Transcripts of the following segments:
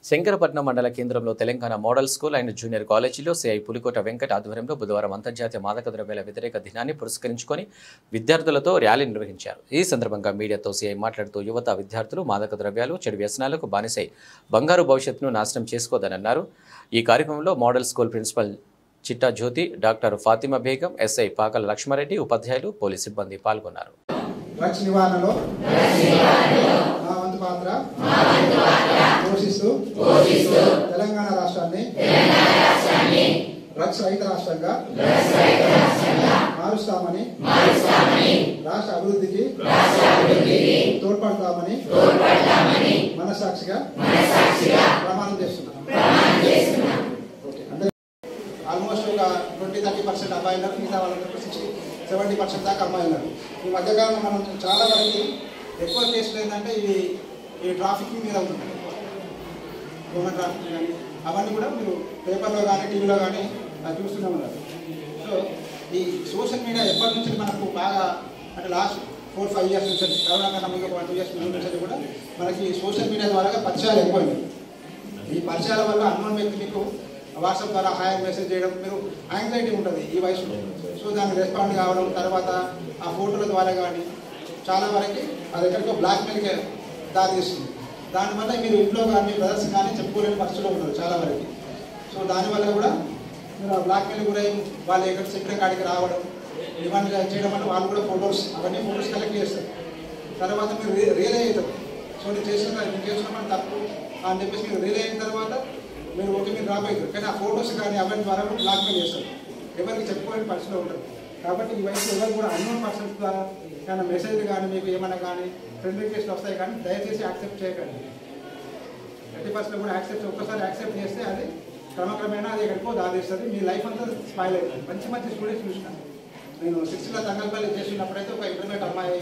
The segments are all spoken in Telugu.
శంకరపట్నం మండల కేంద్రంలో Telangana model school and junior కాలేజీలో సిఐ పులికోట వెంకట్ ఆధ్వర్యంలో బుధవారం అంతర్జాతీయ మాదక ద్రవ్యాల వ్యతిరేక దినాన్ని పురస్కరించుకొని విద్యార్థులతో ర్యాలీ నిర్వహించారు. ఈ సందర్భంగా మీడియాతో సిఐ మాట్లాడుతూ యువత విద్యార్థులు మాదక ద్రవ్యాలు, చెడు వ్యసనాలకు బానిసై బంగారు భవిష్యత్తును నాశనం చేసుకోదన్నారు. ఈ కార్యక్రమంలో model school principal Chitta Jyothi, doctor Fatima Begum, SI Pakala Laxma Reddy, ఉపాధ్యాయులు, పోలీస్ సిబ్బంది పాల్గొన్నారు. డ్రగ్స్ నివారణలో మా వంతు పాత్ర పోషిస్తూ తెలంగాణ రాష్ట్రాన్ని డ్రగ్స్ రహిత రాష్ట్రంగా మారుస్తామని, రాష్ట్ర అభివృద్ధికి తోడ్పడతామని మనసాక్షిగా ప్రమాణం చేస్తున్నాం. ఆల్మోస్ట్ ఒక 20-30% అబ్బాయిలు, మిగతా వాళ్ళందరూ 60-70% దాకా అమ్మాయిలు. ఈ మధ్యకాలంలో మనం చాలా వరకు ఎక్కువ కేసులు ఏంటంటే ఈ ట్రాఫికింగ్ మీద అవుతుంది. హ్యూమన్ ట్రాఫికింగ్ కానీ అవన్నీ కూడా మీరు పేపర్లో కానీ టీవీలో కానీ చూస్తూనే ఉన్నారు. సో ఈ సోషల్ మీడియా ఎప్పటి నుంచి మనకు బాగా అంటే లాస్ట్ 4-5 years నుంచి, కరోనా కన్నా ముందు 2 years ముందు నుంచి కూడా మనకి సోషల్ మీడియా ద్వారా పరిచయాలు ఎక్కువైనాయి. ఈ పరిచయాల వల్ల అన్నోన్ వ్యక్తి మీకు వాట్సాప్ ద్వారా హాయ్ మెసేజ్ చేయడం, మీరు యాంగ్జైటీ ఉంటుంది ఈ వయసులో. సో దానికి రెస్పాండ్ కావడం, తర్వాత ఆ ఫోటోల ద్వారా కానీ చాలా వరకు అది ఎక్కడికో బ్లాక్మెయిల్కి దారితీస్తుంది. దానివల్ల మీరు ఇంట్లో కానీ మీ బ్రదర్స్ కానీ చెప్పుకోలేని పరిస్థితిలో ఉన్నారు చాలా వరకు. సో దానివల్ల కూడా మీరు బ్లాక్మెయిల్ గురై వాళ్ళు ఎక్కడ చెప్పిన కాడికి రావడం, ఇవన్నీ చేయడం వల్ల వాళ్ళు కూడా అవన్నీ ఫొటోస్ కలెక్ట్ చేస్తారు. తర్వాత మీరు రియలైజ్ అవుతారు. సో నేను చేసిన తప్పు అని చెప్పేసి మీరు రియలైజ్ అయిన తర్వాత మీరు మీరు డ్రాప్ అవుతారు. కానీ ఆ ఫొటోస్ కానీ అవన్నీ ద్వారా కూడా బ్లాక్మెయిల్ చేస్తారు. ఎవరికి చెప్పుకోలేని పరిస్థితిలో ఉంటుంది. కాబట్టి ఈ వయసులో ఎవరు కూడా అన్నోన్ పర్సన్స్ ద్వారా కానీ మెసేజ్లు కానీ మీకు ఏమైనా కానీ ఫ్రెండ్ రిక్వెస్ట్లు వస్తాయి, కానీ దయచేసి యాక్సెప్ట్ చేయకండి. 30% కూడా ఒక్కసారి యాక్సెప్ట్ చేస్తే అది క్రమక్రమేణా అది ఎక్కడికో దారిస్తుంది. మీ లైఫ్ అంతా స్పాయిల్ అవుతుంది. మంచి స్టూడెంట్స్ చూసినాను నేను. 6th తంగల్పల్లి చేసినప్పుడైతే ఒక ఇంటర్మీడియట్ అమ్మాయి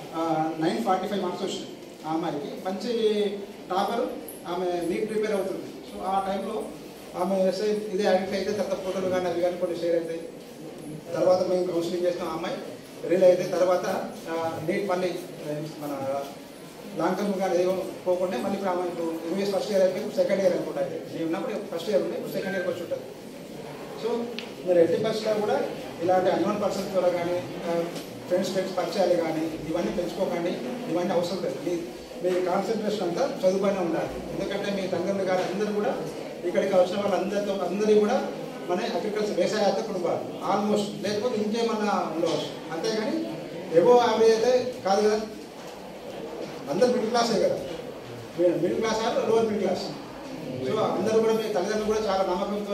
945 మార్క్స్ వచ్చినాయి. ఆ అమ్మాయికి మంచి టాపర్, ఆమె నీట్ ప్రిపేర్ అవుతుంది. సో ఆ టైంలో ఆమె ఎస్ఐ ఇదే ఐడెంటిఫై అయితే తర్వాత ఫోటోలు కానీ అవి కానీ కొన్ని షేర్ అవుతాయి. తర్వాత మేము కౌన్సిలింగ్ చేస్తాం. ఆ అమ్మాయి రియల్ అయితే తర్వాత నీట్ మళ్ళీ మన లాంగ్ టర్మ్ కానీ ఏమో పోకుండా మళ్ళీ ఇప్పుడు ఆమె ఇప్పుడు యూనివర్సిటీ ఫస్ట్ ఇయర్ అయిపోయి సెకండ్ ఇయర్ అనుకుంటా. అయితే నేను ఉన్నప్పుడు ఫస్ట్ ఇయర్ ఉండే, ఇప్పుడు సెకండ్ ఇయర్కి వచ్చి ఉంటుంది. సో మీరు 80% కూడా ఇలాంటి అన్నోన్ పర్సన్స్ ద్వారా కానీ ఫ్రెండ్స్ పరిచయాలు కానీ ఇవన్నీ పెంచుకోకండి. ఇవన్నీ అవసరం లేదు. మీ కాన్సన్ట్రేషన్ అంతా చదువుపైన ఉండాలి. ఎందుకంటే మీ తండ్రులు కానీ అందరూ కూడా ఇక్కడికి వచ్చిన అందరినీ కూడా మన అగ్రికల్చర్ వ్యవసాయ కుటుంబాలు ఆల్మోస్ట్, లేకపోతే ఇంకేమన్నా ఉండవచ్చు. అంతేగాని ఏవో యావరేజ్ అయితే కాదు కదా. అందరు మిడిల్ క్లాసే కదా. Middle class or lower middle class. So అందరూ కూడా మీ తల్లిదండ్రులు కూడా చాలా నమ్మకంతో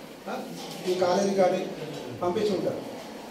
ఈ కాలేజీ కానీ పంపించి ఉంటారు.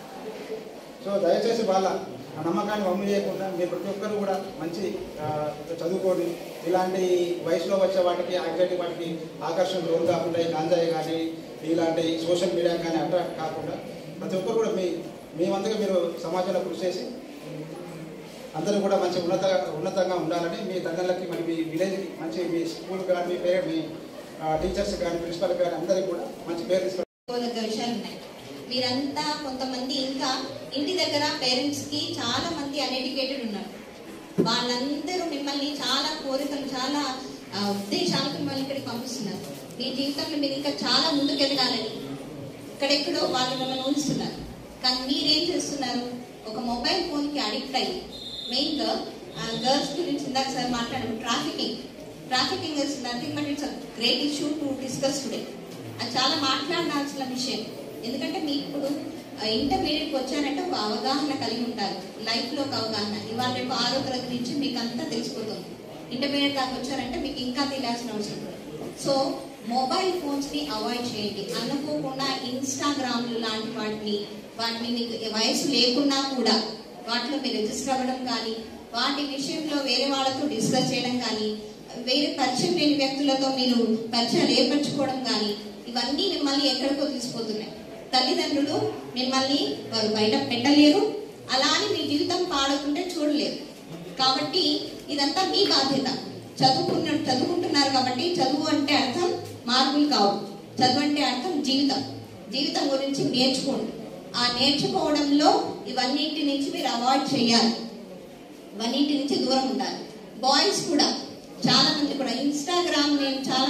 సో దయచేసి వాళ్ళ ఆ నమ్మకాన్ని వమ్ము చేయకుండా మీరు ప్రతి ఒక్కరు కూడా మంచి చదువుకొని ఇలాంటి వయసులో వచ్చే వాటికి యాంగ్జైటీ వాటికి ఆకర్షణ లోన్ కాకుండా గాంజాయి కానీ ఇలాంటి సోషల్ మీడియా కానీ అట్రాక్ట్ కాకుండా ప్రతి ఒక్కరు కూడా మీ వంతుగా మీరు సమాజంలో కృషి చేసి అందరూ కూడా మంచి ఉన్నతంగా ఉండాలని మీ తల్లిదండ్రులకి మరి మీ విలేజ్కి మంచి మీ స్కూల్ కానీ మీ టీచర్స్ కానీ ప్రిన్సిపల్ కానీ అందరికీ కూడా మంచి పేరు తీసుకోవాలి. మీరంతా కొంతమంది ఇంకా ఇంటి దగ్గర పేరెంట్స్ కి చాలా మంది అన్ఎడ్యుకేటెడ్ ఉన్నారు. వాళ్ళందరూ మిమ్మల్ని చాలా కోరికలు, చాలా ఉద్దేశాలకు మిమ్మల్ని ఇక్కడికి పంపిస్తున్నారు. మీ జీవితంలో మీరు ఇంకా చాలా ముందుకెళ్ళాలని ఇక్కడెక్కడో వాళ్ళు మిమ్మల్ని ఉంచుతున్నారు. కానీ మీరేం చేస్తున్నారు? ఒక మొబైల్ ఫోన్ కి అడిక్ట్ అయ్యి, మెయిన్ గా గర్ల్స్ గురించి ఇందాక సార్ మాట్లాడారు. Trafficking is nothing but it's a great issue to discuss today. అది చాలా మాట్లాడాల్సిన విషయం. ఎందుకంటే మీకు ఇప్పుడు ఇంటర్మీడియట్కి వచ్చారంటే ఒక అవగాహన కలిగి ఉంటారు, లైఫ్లో ఒక అవగాహన. ఇవాళ రేపు 6వ తరగతి నుంచి మీకు అంతా తెలిసిపోతుంది. ఇంటర్మీడియట్ దాకా వచ్చారంటే మీకు ఇంకా తెలియాల్సిన అవసరం. సో మొబైల్ ఫోన్స్ని అవాయిడ్ చేయండి. అనుకోకుండా ఇన్స్టాగ్రామ్ లాంటి వాటిని మీకు వయసు లేకున్నా కూడా వాటిలో మీరు రిజిస్టర్ అవ్వడం కానీ, వాటి విషయంలో వేరే వాళ్ళతో డిస్కస్ చేయడం కానీ, వేరే పరిచయం లేని వ్యక్తులతో మీరు పరిచయాలు ఏర్పరచుకోవడం కానీ, ఇవన్నీ మిమ్మల్ని ఎక్కడికో తీసుకుపోతున్నాయి. తల్లిదండ్రులు మిమ్మల్ని వారు బయట పెట్టలేరు, అలా అని మీ జీవితం పాడుకుంటే చూడలేరు. కాబట్టి ఇదంతా మీ బాధ్యత. చదువుకుంటున్నారు కాబట్టి చదువు అంటే అర్థం మార్కులు కావు. చదువు అంటే అర్థం జీవితం గురించి నేర్చుకోండి. ఆ నేర్చుకోవడంలో ఇవన్నింటి నుంచి మీరు అవాయిడ్ చేయాలి, ఇవన్నింటి నుంచి దూరం ఉండాలి. బాయ్స్ కూడా చాలా మంది కూడా ఇన్స్టాగ్రామ్ నేను చాలా మంది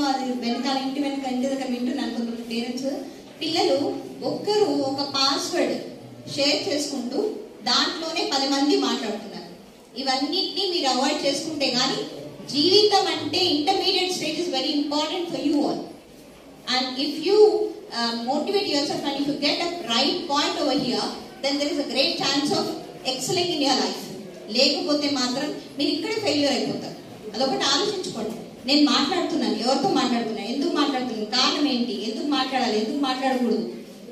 అది వెనకాల ఇంటి దగ్గర వింటున్నాను కొంతమంది పేరెంట్స్. పిల్లలు ఒక్కరు ఒక పాస్వర్డ్ షేర్ చేసుకుంటూ దాంట్లోనే 10 మంది మాట్లాడుతున్నారు. ఇవన్నిటిని మీరు అవాయిడ్ చేసుకుంటే కానీ జీవితం అంటే intermediate stage is very important for you all. And if you motivate yourself and if you get a right point over here, then there is a great chance of excelling in your life. లేకపోతే మాత్రం మీరు ఇక్కడే ఫెయిల్యూర్ అయిపోతారు. అదొకటి ఆలోచించుకోండి. నేను మాట్లాడుతున్నాను, ఎవరితో మాట్లాడుతున్నాను, ఎందుకు మాట్లాడుతున్నాను, కారణం ఏంటి, ఎందుకు మాట్లాడాలి, ఎందుకు మాట్లాడకూడదు,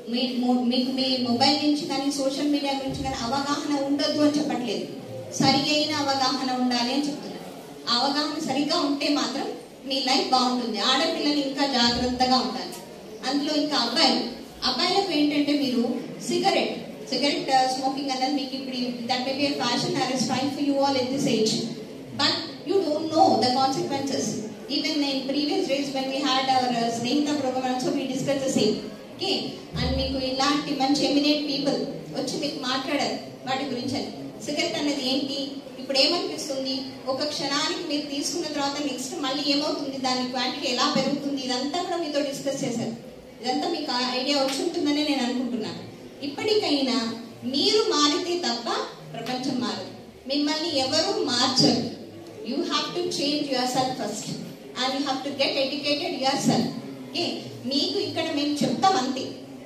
మీకు మీ మొబైల్ నుంచి కానీ సోషల్ మీడియా గురించి కానీ అవగాహన ఉండొద్దు అని చెప్పట్లేదు, సరి అయిన అవగాహన ఉండాలి అని చెప్తున్నాను. అవగాహన సరిగ్గా ఉంటే మాత్రం మీ లైఫ్ బాగుంటుంది. ఆడపిల్లలు ఇంకా జాగ్రత్తగా ఉండాలి. అందులో ఇంకా అబ్బాయిలకు ఏంటంటే మీరు సిగరెట్ స్మోకింగ్ అనేది మీకు ఇప్పుడు that may be a fashion or is fine for you all at this age, but you don't know the consequences. Even in previous days when we had our Snehitha program also we discuss the same. Okay, and మీకు ఇలాంటి మంచి ఎమినేట్ పీపుల్ వచ్చి మీకు మాట్లాడారు వాటి గురించి అని. సిగరెట్ అనేది ఏంటి, ఇప్పుడు ఏమనిపిస్తుంది, ఒక క్షణానికి మీరు తీసుకున్న తర్వాత నెక్స్ట్ మళ్ళీ ఏమవుతుంది, దాని క్వాంటిటీ ఎలా పెరుగుతుంది, ఇదంతా కూడా మీతో డిస్కస్ చేశారు. ఇదంతా మీకు ఐడియా వచ్చి ఉంటుందని నేను అనుకుంటున్నాను. ఇప్పటికైనా మీరు మారితే తప్ప ప్రపంచం మారదు. మిమ్మల్ని ఎవరు మార్చరు. You have to change yourself first and you have to get educated yourself. Okay, మీకు ఇక్కడ మేము చెప్తాం అంతే.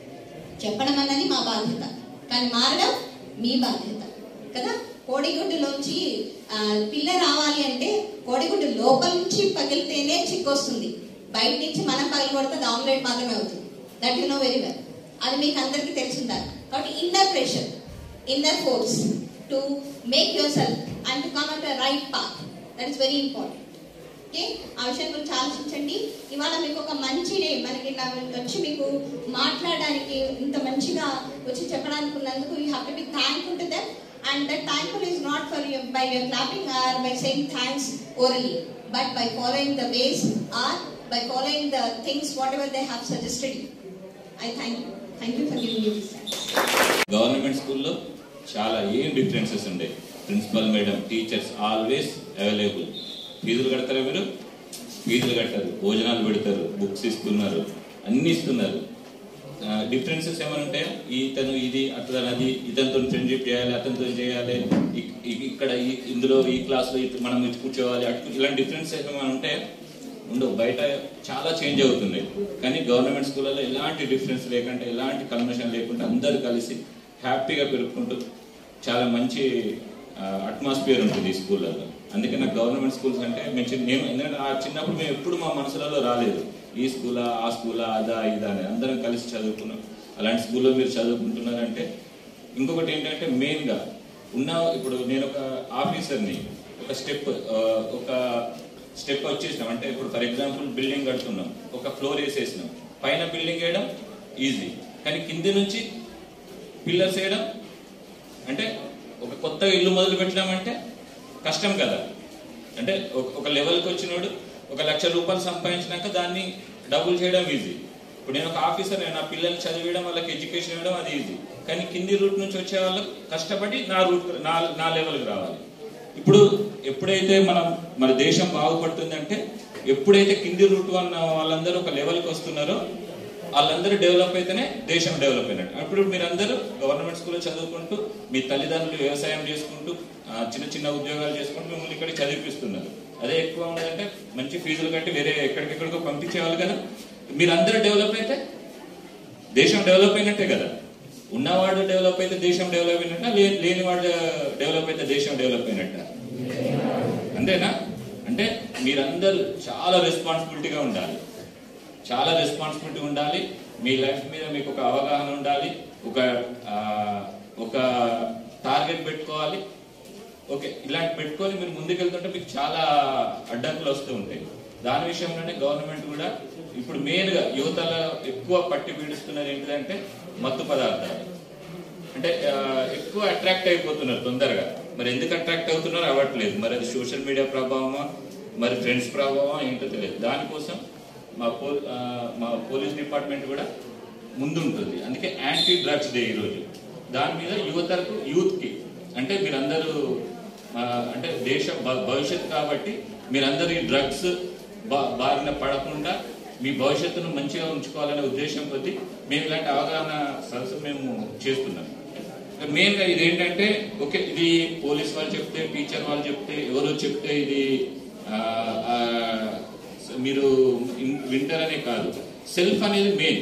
చెప్పడం అన్నది మా బాధ్యత, కానీ మారడం మీ బాధ్యత కదా. కోడిగుడ్డులోంచి పిల్ల రావాలి అంటే కోడిగుడ్డు లోపల నుంచి పగిలితేనే చిక్కు వస్తుంది, బయట నుంచి మనం పగలగొడితే ఆమ్లెట్ మాత్రమే అవుతుంది. That you know very well. అది మీకు అందరికీ తెలిసిందాలి. కాబట్టి inner pressure, inner force to make yourself and to come at the right path, that is very important. Okay, ఆ విషయం గురించి ఆలోచించండి. ఇవాళ మీకు ఒక మంచి డే, మనకి వచ్చి మీకు మాట్లాడడానికి ఇంత మంచిగా వచ్చి చెప్పడానికి ఉన్నందుకు you have to be thankful to them. And that thankful is not for you by your clapping or by saying thanks orally, but by following the ways or by following the things whatever they have suggested you. I thank you for giving me this chance. Government school lo chaala em differences unde. Principal madam, teachers always available. ఫీజులు కడతారా మీరు? ఫీజులు కట్టారు, భోజనాలు పెడతారు, బుక్స్ ఇస్తున్నారు, అన్ని ఇస్తున్నారు. డిఫరెన్సెస్ ఏమైనా ఉంటాయా? ఇతను ఇది అతనది, ఇతనితో ఫ్రెండ్షిప్ చేయాలి, అతనితో చేయాలి, ఇక్కడ ఇందులో ఈ క్లాస్లో మనం కూర్చోవాలి, ఇలాంటి డిఫరెన్సెస్ ఏమైనా ఉంటాయా? ఉండవు. బయట చాలా చేంజ్ అవుతుంది. కానీ గవర్నమెంట్ స్కూళ్ళలో ఎలాంటి డిఫరెన్స్ లేకుండా, ఎలాంటి కన్వర్షన్ లేకుండా అందరూ కలిసి హ్యాపీగా పెరుగుకుంటూ చాలా మంచి అట్మాస్ఫియర్ ఉంటుంది ఈ స్కూళ్ళలో. అందుకే నాకు గవర్నమెంట్ స్కూల్స్ అంటే మేము ఎందుకంటే ఆ చిన్నప్పుడు మేము ఎప్పుడు మా మనసులలో రాలేదు, ఈ స్కూలా ఆ స్కూలా అదా ఇదా అని. అందరం కలిసి చదువుకున్నాం. అలాంటి స్కూల్లో మీరు చదువుకుంటున్నారంటే ఇంకొకటి ఏంటంటే మెయిన్గా ఇప్పుడు నేను ఒక ఆఫీసర్ని, ఒక స్టెప్ వచ్చేసినాం అంటే ఇప్పుడు ఫర్ ఎగ్జాంపుల్ బిల్డింగ్ కడుతున్నాం, ఒక ఫ్లోర్ వేసేసినాం, పైన బిల్డింగ్ వేయడం ఈజీ, కానీ కింది నుంచి పిల్లర్స్ వేయడం అంటే ఒక కొత్త ఇల్లు మొదలు పెట్టినామంటే కష్టం కదా. అంటే ఒక లెవెల్కి వచ్చినోడు 1,00,000 రూపాయలు సంపాదించినాక దాన్ని డబుల్ చేయడం ఈజీ. ఇప్పుడు నేను ఒక ఆఫీసర్, నా పిల్లల్ని చదివేయడం, వాళ్ళకి ఎడ్యుకేషన్ ఇవ్వడం అది ఈజీ, కానీ కింది రూట్ నుంచి వచ్చే వాళ్ళకి కష్టపడి నా లెవెల్కి రావాలి. ఇప్పుడు ఎప్పుడైతే మన దేశం బాగుపడుతుందంటే ఎప్పుడైతే కింది రూట్ వాళ్ళందరూ ఒక లెవెల్కి వస్తున్నారో వాళ్ళందరూ డెవలప్ అయితేనే దేశం డెవలప్ అయినట్టు. అప్పుడు మీరందరూ గవర్నమెంట్ స్కూల్లో చదువుకుంటూ మీ తల్లిదండ్రులు వ్యవసాయం చేసుకుంటూ చిన్న చిన్న ఉద్యోగాలు చేసుకుంటూ మిమ్మల్ని ఇక్కడ చదివిపిస్తున్నారు. అదే ఎక్కువ ఉన్నదంటే మంచి ఫీజులు కట్టి వేరే ఎక్కడికెక్కడికో పంపించేవాళ్ళు కదా. మీరందరూ డెవలప్ అయితే దేశం డెవలప్ అయినట్టే కదా. ఉన్నవాడు డెవలప్ అయితే దేశం డెవలప్ అయినట్ట, లేనివాడు డెవలప్ అయితే దేశం డెవలప్ అయినట్ట, అంతేనా? అంటే మీరందరూ చాలా రెస్పాన్సిబిలిటీగా ఉండాలి, చాలా రెస్పాన్సిబిలిటీ ఉండాలి. మీ లైఫ్ మీద మీకు ఒక అవగాహన ఉండాలి, ఒక టార్గెట్ పెట్టుకోవాలి. ఓకే, ఇలాంటి పెట్టుకొని మీరు ముందుకెళ్తుంటే మీకు చాలా అడ్డంకులు వస్తూ ఉంటాయి. దాని విషయంలోనే గవర్నమెంట్ కూడా ఇప్పుడు మెయిన్గా యువతలో ఎక్కువ పట్టి పీడిస్తున్నది ఏంటిదంటే మత్తు పదార్థాలు. అంటే ఎక్కువ అట్రాక్ట్ అయిపోతున్నారు తొందరగా. మరి ఎందుకు అట్రాక్ట్ అవుతున్నారో అవ్వట్లేదు. మరి అది సోషల్ మీడియా ప్రభావమా, మరి ఫ్రెండ్స్ ప్రభావమా ఏంటో తెలియదు. దానికోసం మా పోలీస్ డిపార్ట్మెంట్ కూడా ముందుంటుంది. అందుకే యాంటీ డ్రగ్స్ డే ఈరోజు. దాని మీద యూత్కి అంటే మీరందరూ అంటే దేశ భవిష్యత్తు కాబట్టి మీరందరూ ఈ డ్రగ్స్ బారిన పడకుండా మీ భవిష్యత్తును మంచిగా ఉంచుకోవాలనే ఉద్దేశం కొద్దీ మేము ఇలాంటి అవగాహన సదస్సు మేము చేస్తున్నాం. మెయిన్గా ఇది ఏంటంటే ఓకే, ఇది పోలీస్ వాళ్ళు చెప్తే, టీచర్ వాళ్ళు చెప్తే, ఎవరో చెప్తే ఇది మీరు వింటారనే కాదు. సెల్ఫ్ అనేది మెయిన్.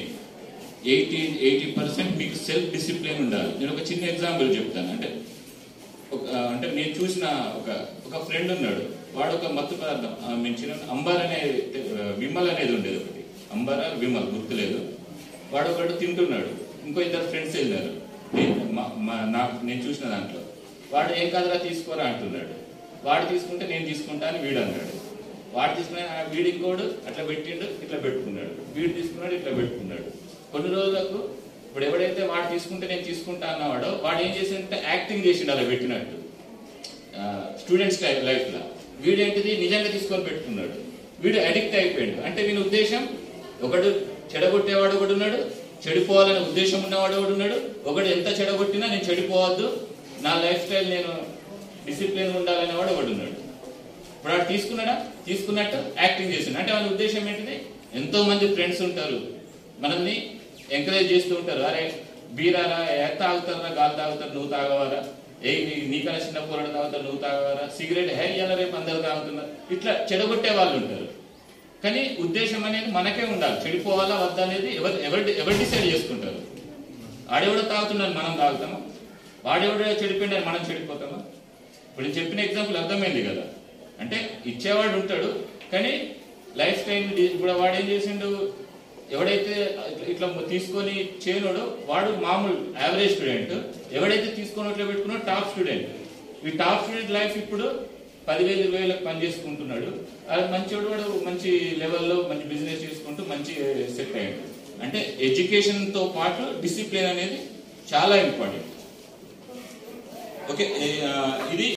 80% మీకు సెల్ఫ్ డిసిప్లిన్ ఉండాలి. నేను ఒక చిన్న ఎగ్జాంపుల్ చెప్తాను. అంటే నేను చూసిన ఒక ఫ్రెండ్ ఉన్నాడు. వాడు ఒక మత్తు పదార్థం మెన్షన్ అంబర్ అనే విమల్ అనేది ఉండేది ఒకటి, అంబర్ విమల్ గుర్తులేదు. వాడు ఒకడు తింటున్నాడు. ఇంకో ఇద్దరు ఫ్రెండ్స్ వెళ్ళారు. నేను చూసిన దాంట్లో వాడు ఏం కాదురా తీసుకోరా అంటున్నాడు. వాడు తీసుకుంటే నేను తీసుకుంటా అని వీడు అన్నాడు. వాడు తీసుకున్నా వీడు ఇంకోడు అట్లా పెట్టిండు, ఇట్లా పెట్టుకున్నాడు. వీడు తీసుకున్నాడు, ఇట్లా పెట్టుకున్నాడు. కొన్ని రోజులకు ఇప్పుడు ఎవడైతే వాడు తీసుకుంటే నేను తీసుకుంటా అన్నవాడో వాడు ఏం చేసిందంటే యాక్టింగ్ చేసిండు అలా పెట్టినట్టు స్టూడెంట్స్ లైఫ్ లో. వీడేంటిది నిజంగా తీసుకొని పెట్టుకున్నాడు. వీడు అడిక్ట్ అయిపోయాడు. అంటే వీని ఉద్దేశం ఒకడు చెడగొట్టేవాడు ఒకడు ఉన్నాడు, చెడిపోవాలనే ఉద్దేశం ఉన్నవాడు ఒకడు ఉన్నాడు. ఒకడు ఎంత చెడగొట్టినా నేను చెడిపోవద్దు, నా లైఫ్ స్టైల్ నేను డిసిప్లిన్ ఉండాలనేవాడు ఒకడు ఉన్నాడు. ఇప్పుడు వాడు తీసుకున్నాడా, తీసుకున్నట్టు యాక్టింగ్ చేసిండు. అంటే వాళ్ళ ఉద్దేశం ఏంటిది, ఎంతో మంది ఫ్రెండ్స్ ఉంటారు మనల్ని ఎంకరేజ్ చేస్తూ ఉంటారు. అరే బీరారా, తాగుతారా, గాలి తాగుతారు, నువ్వు తాగవారా, నీకన్నా చిన్న పోరాడు తాగుతారు, నువ్వు తాగవారా, సిగరెట్ ఇలా రేపు అందరు తాగుతున్నారు, ఇట్లా చెడగొట్టే వాళ్ళు ఉంటారు. కానీ ఉద్దేశం అనేది మనకే ఉండాలి. చెడిపోవాలా వద్దా అనేది ఎవరు డిసైడ్ చేసుకుంటారు. ఆడెవడో తాగుతున్నాడు మనం తాగుతామా, వాడెవడో చెడిపోయినాడు మనం చెడిపోతామా? ఇప్పుడు నేను చెప్పిన ఎగ్జాంపుల్ అర్థమైంది కదా. అంటే ఇచ్చేవాడు ఉంటాడు, కానీ లైఫ్ స్టైల్ ఇప్పుడు వాడు ఏం చేసిండు, ఎవడైతే ఇట్లా తీసుకొని చేయనోడో వాడు మామూలు యావరేజ్ స్టూడెంట్, ఎవడైతే తీసుకొని ఇట్లా పెట్టుకున్నాడో టాప్ స్టూడెంట్. ఈ టాప్ స్టూడెంట్ లైఫ్ ఇప్పుడు 10,000 20,000 పని చేసుకుంటున్నాడు. అది మంచివాడు, వాడు మంచి లెవెల్లో మంచి బిజినెస్ చేసుకుంటూ మంచి సెట్ అయ్యాడు. అంటే ఎడ్యుకేషన్ తో పాటు డిసిప్లిన్ అనేది చాలా ఇంపార్టెంట్. ఓకే, ఇది